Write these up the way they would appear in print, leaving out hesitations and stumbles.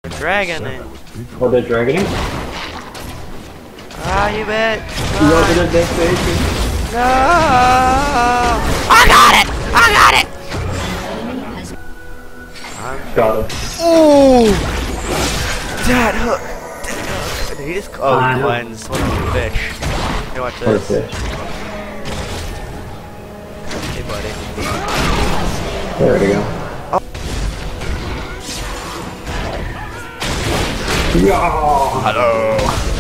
Dragoning. Oh, they're dragoning? Ah, you bet. You open a deck station? No! I got it! I got it! Got him. Ooh! That hook! That hook! Did he just cleanse? What a fish. Here, watch What a this. fish. Hey, buddy. There we go. Oh. Yeah. Hello!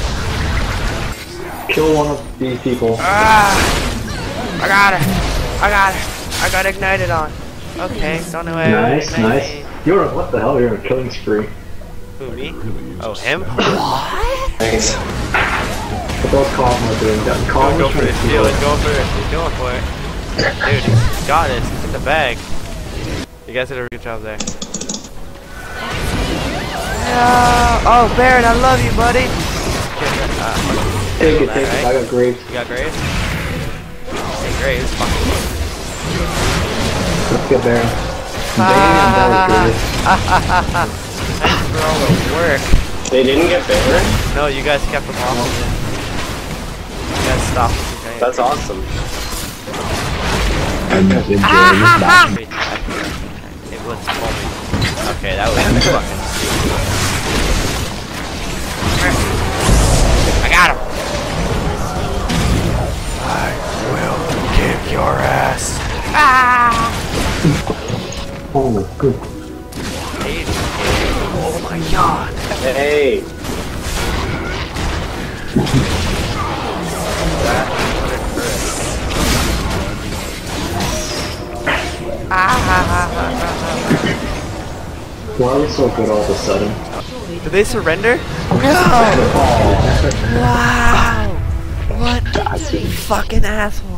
Kill one of these people. Ah! I got it! I got it! I got ignited on. Okay, don't know where. Nice, nice. You're what the hell? You're on a killing spree. Who, me? Oh, him? What? Thanks. What those calm are doing? Go for this, Steal it, go for it. He's going for it. Dude, he's got it. He's in the bag. You guys did a good job there. Oh, Baron, I love you, buddy. Take it, take it. I got Graves. You got Graves? Hey, Graves, fuck you. Let's get Baron. Thanks for all the work. They didn't get Baron? No, you guys kept them off. You guys stopped. That's awesome. It was foaming. Okay, that was fucking stupid. I got him! I will kick your ass. Ah! Oh my god. Oh my god. Hey! Why are we so good all of a sudden? Did they surrender? No! Wow! What fucking asshole.